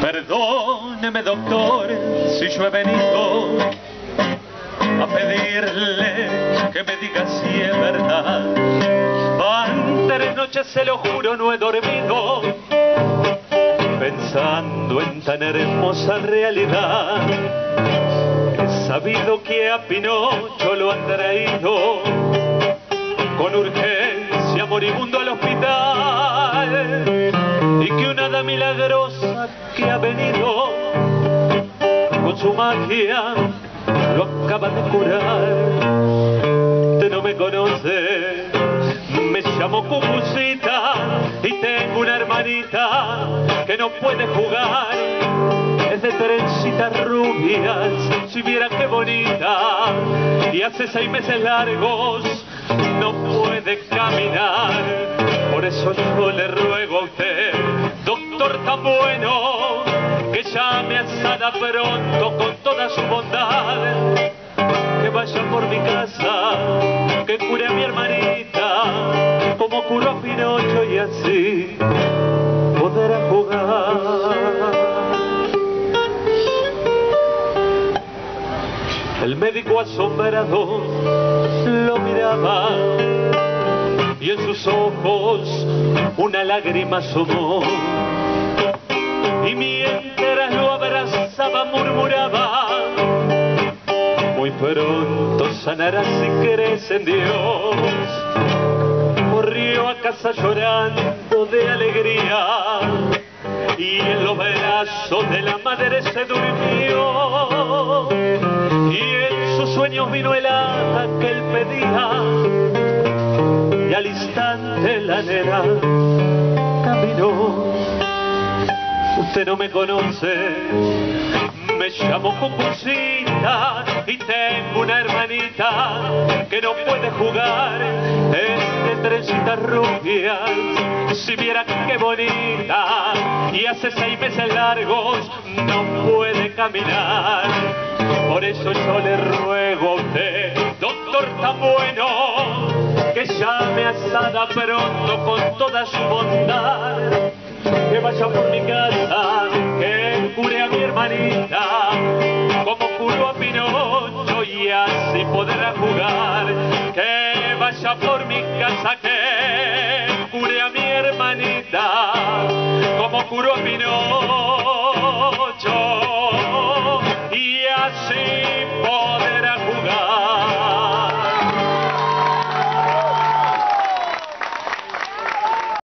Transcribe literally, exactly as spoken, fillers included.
Perdóneme, doctor, si yo he venido a pedirle que me diga si es verdad. Van tres noches, se lo juro, no he dormido pensando en tan hermosa realidad. He sabido que a Pinocho lo han traído con urgencia moribundo al hospital, y que una hada milagrosa que ha venido con su magia lo acaba de curar. Usted no me conoce, me llamo Cucucita y tengo una hermanita que no puede jugar. Es de trencitas rubias, si viera qué bonita, y hace seis meses largos no puede caminar. Por eso yo le ruego a usted, doctor tan bueno, que llame a Sada pronto con toda su bondad, que vaya por mi casa, que cure a mi hermanita como curó a Pinocho, y así podrá jugar. El médico asombrado lo miraba y en sus ojos una lágrima asomó, y mientras lo abrazaba murmuraba: muy pronto sanarás si crees en Dios. Corrió a casa llorando de alegría y en los brazos de la madre se durmió, y en sus sueños vino el hada que él pedía, y al instante la nena caminó. Usted no me conoce, me llamo Cucucita y tengo una hermanita que no puede jugar. Es de trencitas rubias, si viera qué bonita, y hace seis meses largos no puede caminar. Por eso yo le ruego a usted, doctor tan bueno, que llame a Sada pronto con toda su bondad, que vaya por mi casa, que cure a mi hermanita como curó a Pinocho, y así podrá jugar. Que vaya por mi casa, que cure a mi hermanita como curó a Pinocho.